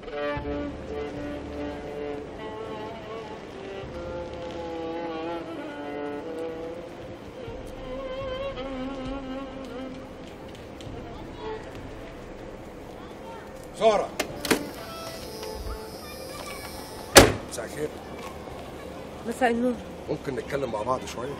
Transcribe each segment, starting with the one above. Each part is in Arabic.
زهرة، مساء الخير. مساء النور. ممكن نتكلم مع بعض شوية؟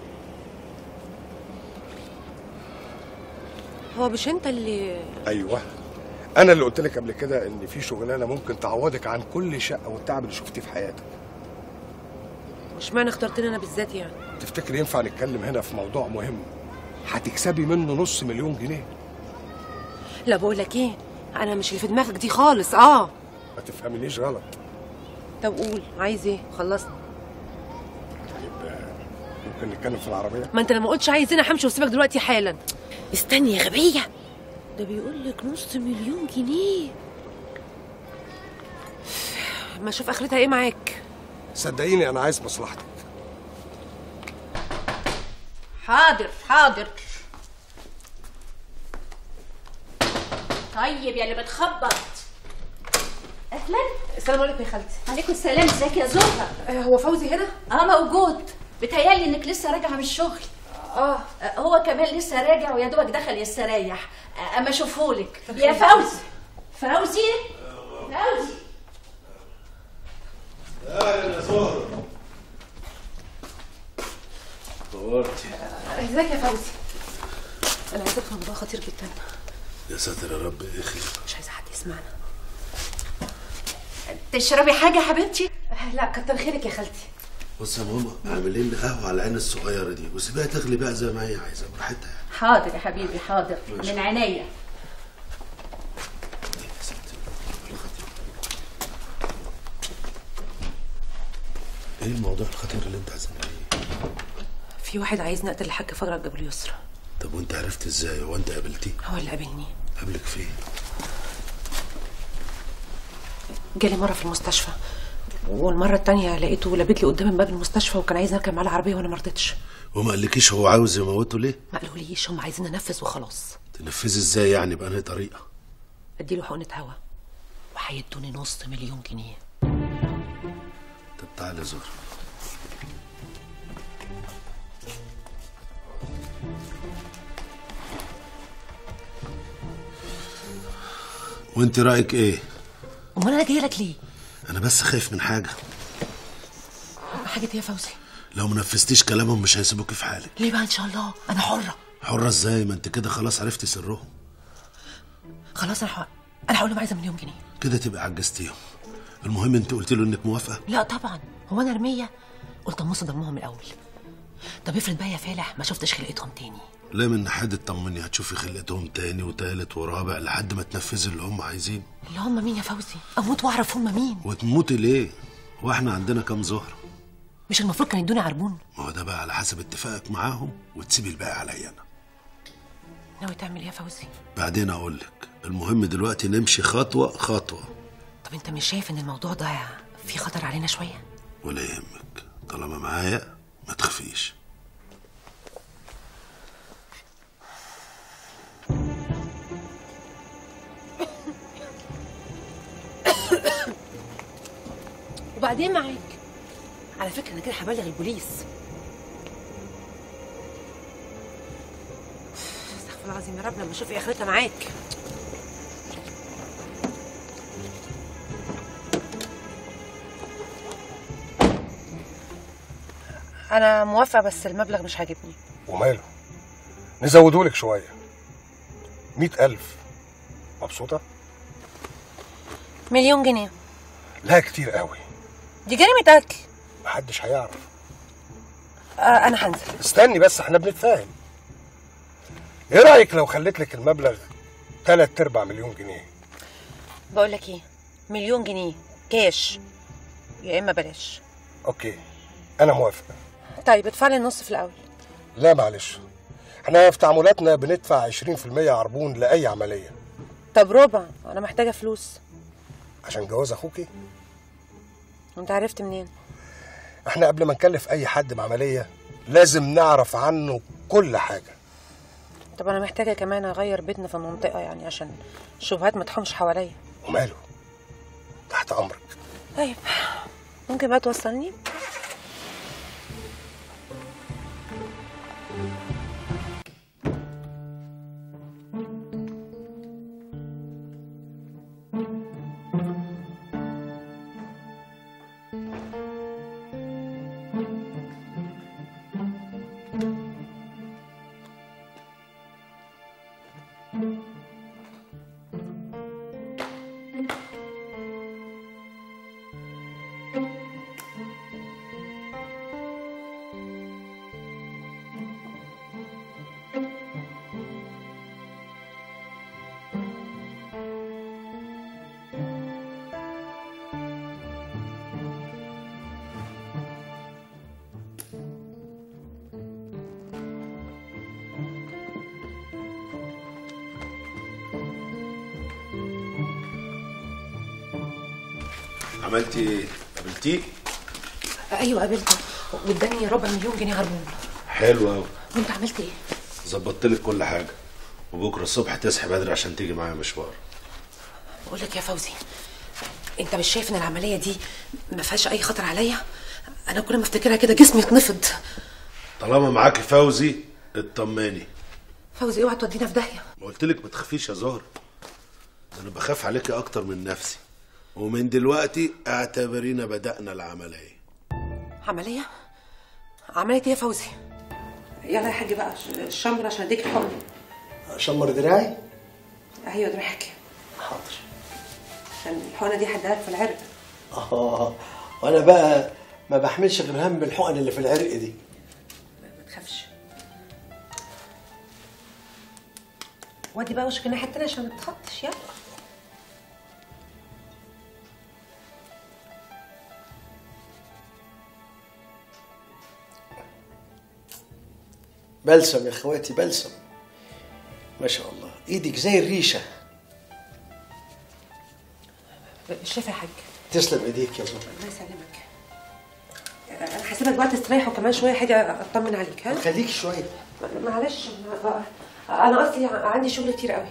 هو مش انت اللي... ايوه، انا اللي قلت لك قبل كده ان في شغلانه ممكن تعوضك عن كل شقه والتعب اللي شفتيه في حياتك. مش معنى اخترتني انا بالذات يعني؟ تفتكر ينفع نتكلم هنا في موضوع مهم هتكسبي منه نص مليون جنيه؟ لا بقول لك ايه، انا مش اللي في دماغك دي خالص. ما تفهمنيش غلط. طب قول عايز ايه، خلصنا. طيب ممكن نتكلم في العربيه؟ ما انت لما قلتش عايز انا همشي واسيبك دلوقتي حالا. استني يا غبيه، ده بيقول لك نص مليون جنيه. ما اشوف اخرتها ايه معاك. صدقيني انا عايز مصلحتك. حاضر حاضر. طيب يا اللي بتخبط، اهلا. السلام عليكم يا خالتي. عليكم السلام، ازيك يا زهره؟ هو فوزي هنا؟ موجود. بتهيالي انك لسه راجعه من الشغل. هو كمان لسه راجع ويا دوبك دخل يستريح. اما اشوفهولك يا فوزي. فوزي فوزي. اهلا يا زهره. نورتي. ازيك يا فوزي؟ انا عايزه افهم موضوع خطير جدا. يا ساتر يا رب، ايه خير؟ مش عايزه حد يسمعنا. تشربي حاجه يا حبيبتي؟ لا كتر خيرك يا خالتي. بص يا ماما، اعملي لي قهوه على العين الصغيره دي وسيبيها تغلي بقى زي ما هي عايزه براحتها يعني. حاضر يا حبيبي حاضر، من عينيا. ايه الموضوع الخطير اللي انت عايزه تعمليه؟ في واحد عايز نقتل الحاج فجرة جبل يسرى. طب وانت عرفت ازاي؟ هو انت قابلتيه؟ هو اللي قابلني. قابلك فين؟ جالي مرة في المستشفى، والمرة التانية لقيته لابد لي قدام باب المستشفى وكان عايز نركب معاه العربية وانا ما رضيتش. وما قالكيش هو عاوز يموته ليه؟ ما قالوليش، هم عايزين انفذ وخلاص. تنفذي ازاي يعني؟ بأنهي طريقة؟ اديله حقنة هوا وهيدوني نص مليون جنيه. طب تعالى زهر. وانت رأيك ايه؟ امال انا جايه لك ليه؟ انا بس خايف من حاجة. حاجة ايه يا فوزي؟ لو منفذتيش كلامهم مش هيسيبوكي في حالك. ليه بقى؟ ان شاء الله انا حرة. حرة ازاي؟ ما انت كده خلاص عرفتي سرهم. خلاص انا هقول لهم عايزة مليون جنيه. كده تبقى عجزتيهم. المهم انت قلت له انك موافقة؟ لا طبعا، هو انا رمية؟ قلت امص دمهم الاول. طب افرض بقى يا فالح ما شفتش خلقتهم تاني. لا من ناحية اطمني، هتشوفي خلقتهم تاني وتالت ورابع لحد ما تنفذي اللي هم عايزين. اللي هم مين يا فوزي؟ اموت واعرف هم مين. وتموتي ليه؟ واحنا عندنا كام زهرة؟ مش المفروض كان يدوني عربون؟ ما هو ده بقى على حسب اتفاقك معاهم، وتسيبي الباقي عليا انا. ناوي تعمل ايه يا فوزي؟ بعدين اقول لك، المهم دلوقتي نمشي خطوة خطوة. طب انت مش شايف ان الموضوع ده فيه خطر علينا شوية؟ ولا يهمك، طالما معايا ما تخافيش. وبعدين معاك. على فكرة انا كده هبلغ البوليس. استغفر الله العظيم يا رب، لما اشوف ايه اخرتها معاك. انا موافقة بس المبلغ مش عاجبني. وماله؟ نزودهولك شوية. 100,000. مبسوطة؟ مليون جنيه. لا كتير قوي. دي جريمة قتل. محدش هيعرف. انا هنزل. استني بس، احنا بنتفاهم. ايه رأيك لو خليت لك المبلغ 3/4 مليون جنيه؟ بقول لك ايه، مليون جنيه كاش يا اما بلاش. اوكي انا موافق. طيب ادفع لي النص في الاول. لا معلش، احنا في تعاملاتنا بندفع 20% عربون لأي عملية. طب ربع، انا محتاجة فلوس. عشان جواز اخوكي؟ وانت عرفت منين؟ احنا قبل ما نكلف اي حد بعملية لازم نعرف عنه كل حاجة. طب انا محتاجة كمان اغير بيتنا في المنطقة يعني عشان الشبهات ما تحومش حواليا. وماله؟ تحت امرك. طيب ممكن بقى توصلني؟ عملتي ايه؟ قابلتيه؟ ايوه قابلته واداني ربع مليون جنيه عربون. حلو قوي. وانت عملت ايه؟ ظبطت لك كل حاجه، وبكره الصبح تصحي بدري عشان تيجي معايا مشوار. بقول لك يا فوزي، انت مش شايف ان العمليه دي ما فيهاش اي خطر عليا؟ انا كل ما افتكرها كده جسمي يتنفض. طالما معاكي فوزي اطمني. فوزي اوعى تودينا في داهيه. ما قلت لك ما تخافيش يا زهر، انا بخاف عليكي اكتر من نفسي، ومن دلوقتي اعتبرينا بدأنا العمليه. عمليه؟ عمليه ايه يا فوزي؟ يلا يا حاج بقى الشمر عشان اديك الحقن. شمر دراعي؟ ايوه دراعك. حاضر. عشان الحقنه دي هديها لك في العرق. وانا بقى ما بحملش غير هم الحقن اللي في العرق دي. ما تخافش. ودي بقى وشك الناحيه التانيه عشان ما تتخطش. يلا. بلسم يا اخواتي بلسم، ما شاء الله، ايدك زي الريشه. شايف يا حاج؟ تسلم ايديك يا زهر. الله يسلمك. انا هسيبك بقى تستريح وكمان شويه حاجه اطمن عليك. ها خليك شويه. معلش انا اصلي عندي شغل كتير قوي.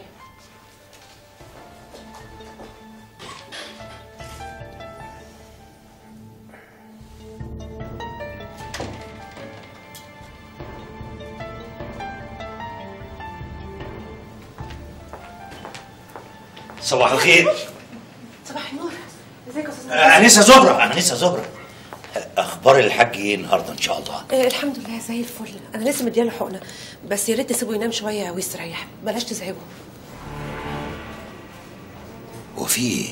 صباح الخير. صباح النور. ازيك يا استاذ؟ انسه زهره، انسه زهره. اخبار الحاج ايه النهارده ان شاء الله؟ الحمد لله زي الفل. انا لسه مدياله حقنه، بس يا ريت تسيبه ينام شويه ويستريح، بلاش تزعجه. وفي ايه؟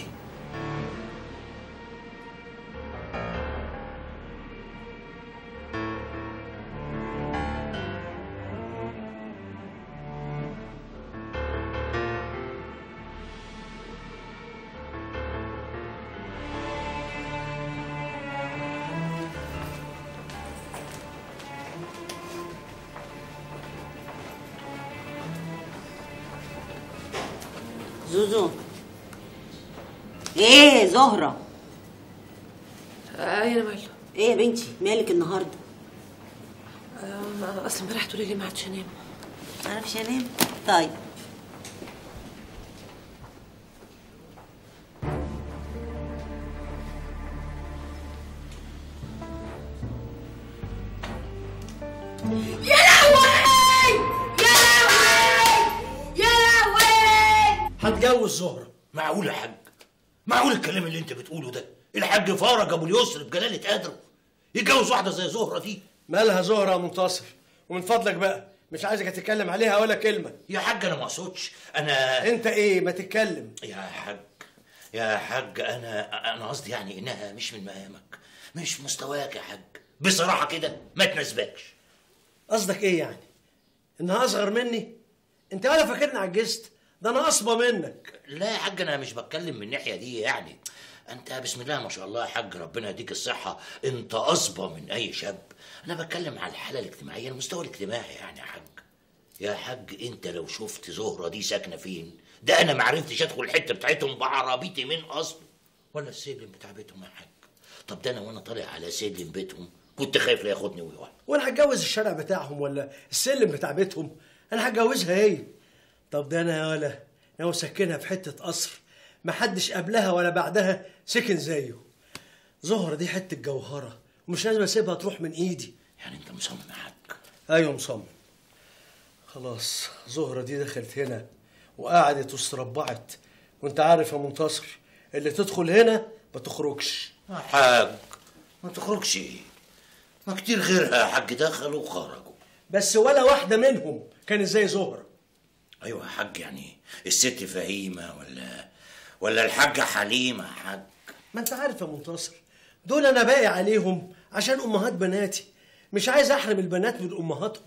زوزو. ايه زهرة؟ انا ماله؟ ايه يا بنتي مالك النهارده؟ اصل امبارح تقولي لي ما عادش انام. ما اعرفش انام. طيب يا لهوي يا لهوي يا لهوي. هتجوز زهره؟ معقول يا حاج؟ معقول الكلام اللي انت بتقوله ده؟ الحاج فرج ابو اليسر بجلاله قدره يتجوز واحده زي زهره دي؟ مالها زهره يا منتصر؟ ومن فضلك بقى مش عايزك تتكلم عليها ولا كلمه. يا حاج انا ما اقصدش، انا انت ايه ما تتكلم. يا حاج انا قصدي يعني انها مش من مقامك، مش مستواك يا حاج، بصراحه كده ما تناسبكش. قصدك ايه يعني؟ انها اصغر مني؟ انت ولا فاكرني عجزت؟ ده انا اصبى منك. لا يا حاج انا مش بتكلم من الناحيه دي، يعني انت بسم الله ما شاء الله يا حاج، ربنا يديك الصحه، انت اصبى من اي شاب. انا بتكلم على الحاله الاجتماعيه، المستوى الاجتماعي يعني يا حاج. يا حاج انت لو شفت زهره دي ساكنه فين، ده انا ما عرفتش ادخل الحته بتاعتهم بعربيتي من اصله، ولا السلم بتاع بيتهم يا حاج. طب ده انا وانا طالع على سلم بيتهم كنت خايف لا ياخدني ويوقع. وانا هتجوز الشارع بتاعهم ولا السلم بتاع بيتهم؟ انا هتجوزها هي. طب ده انا يا ولا ناوي اسكنها في حته قصر محدش قبلها ولا بعدها سكن زيه. زهرة دي حتة جوهرة ومش لازم اسيبها تروح من ايدي. يعني انت مصمم يا حاج؟ ايوه مصمم. خلاص زهرة دي دخلت هنا وقعدت واستربعت، وانت عارف يا منتصر اللي تدخل هنا ما تخرجش. يا حاج ما تخرجش ايه؟ ما كتير غيرها يا حاج دخلوا وخرجوا. بس ولا واحدة منهم كانت زي زهرة. ايوه يا حاج، يعني الست فهيمة ولا الحاجة حليمة يا حاج؟ ما انت عارف يا منتصر دول انا باقي عليهم عشان امهات بناتي، مش عايز احرم البنات من امهاتهم.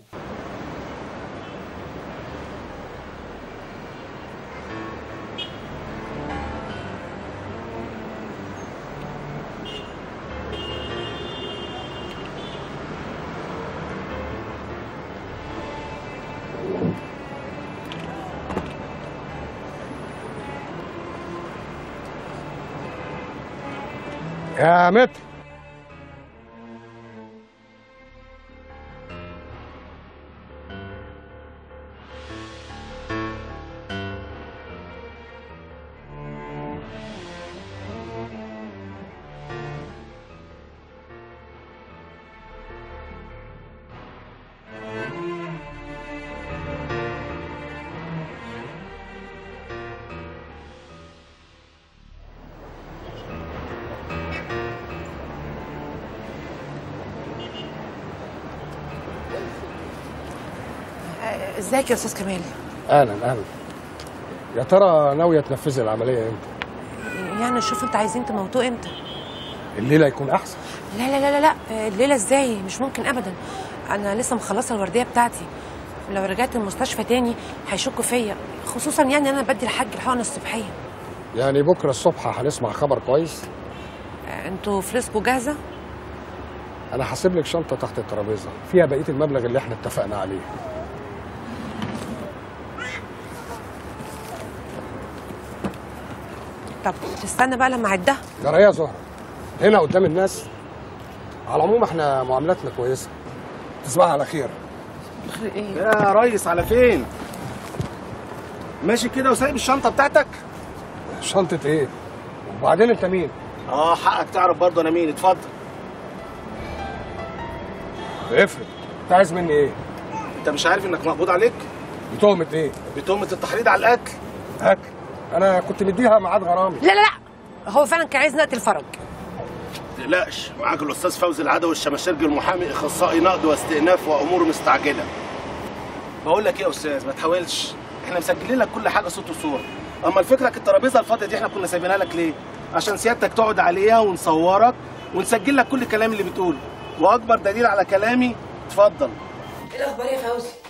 يا متر، ازيك يا استاذ كمال؟ اهلا. يا ترى ناويه تنفذي العمليه امتى؟ يعني شوف انت عايزين تموتوه امتى؟ الليله يكون احسن. لا لا لا لا لا، الليله ازاي؟ مش ممكن ابدا. انا لسه مخلصه الورديه بتاعتي، لو رجعت المستشفى تاني هيشكوا فيا، خصوصا يعني انا بدي الحاج الحقنه الصبحيه. يعني بكره الصبح هنسمع خبر كويس؟ انتوا فلوسكوا جاهزه؟ انا هسيب لك شنطه تحت الترابيزه فيها بقيه المبلغ اللي احنا اتفقنا عليه. طب تستنى بقى لما اعدها. جرى يا زهره هنا قدام الناس؟ على العموم احنا معاملاتنا كويسه. تصبح على خير. خير ايه؟ يا ريس على فين؟ ماشي كده وسايب الشنطه بتاعتك؟ شنطه ايه؟ وبعدين انت مين؟ حقك تعرف برضه انا مين. اتفضل. افرض انت عايز مني ايه؟ انت مش عارف انك مقبوض عليك؟ بتهمه ايه؟ بتهمه التحريض على القتل. اكل؟ انا كنت مديها ميعاد غرامي. لا لا لا، هو فعلا كان عايز نقتل فرج. ما تقلقش، معاك الاستاذ فوزي العدوي الشماشرجي المحامي، اخصائي نقد واستئناف وامور مستعجله. بقول لك ايه يا استاذ، ما تحاولش، احنا مسجلين لك كل حاجه صوت وصوره. اما الفكره الترابيزه الفاضيه دي احنا كنا سايبينها لك ليه؟ عشان سيادتك تقعد عليها ونصورك ونسجل لك كل الكلام اللي بتقوله، واكبر دليل على كلامي اتفضل. ايه الاخبار يا فوزي؟